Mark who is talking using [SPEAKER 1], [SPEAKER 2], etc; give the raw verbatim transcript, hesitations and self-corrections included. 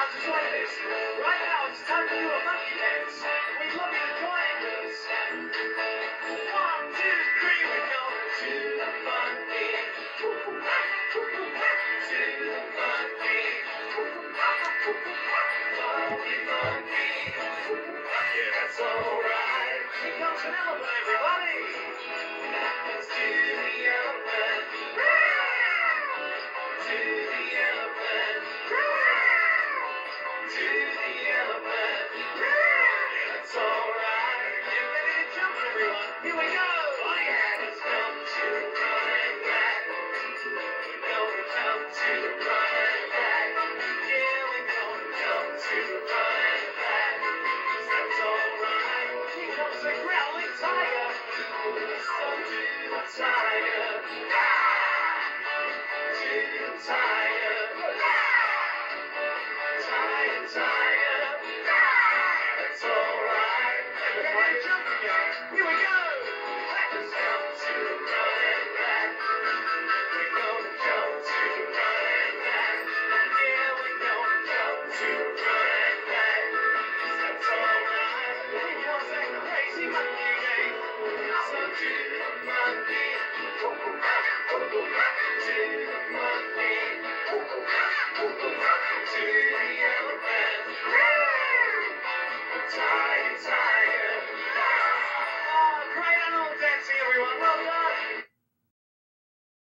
[SPEAKER 1] just like this. Right now, it's time to do a monkey dance. We'd love you to join us. One, two, three, we're going to the monkey. To the monkey. Monkey, monkey. Yeah, that's alright. Here comes an elephant, everybody. Let's do the elephant. To the elephant. To the elephant. Yeah, that's alright. Get ready to jump, everyone. Here we go. Oh yeah, let's jump to front and back. We're gonna jump to front and back. Yeah, we're gonna jump to front and back. That's alright. Here comes the growling tiger. So to the tiger. To the tiger. Tiger, tiger. That's alright. Everybody jump again. Here we go. Let's jump to front and back. We're gonna jump to front and back. Yeah, we're gonna jump to front and back. That's alright. Here comes that crazy monkey gang. So to the monkey. To the monkey. To the elephant. Tiger, tiger.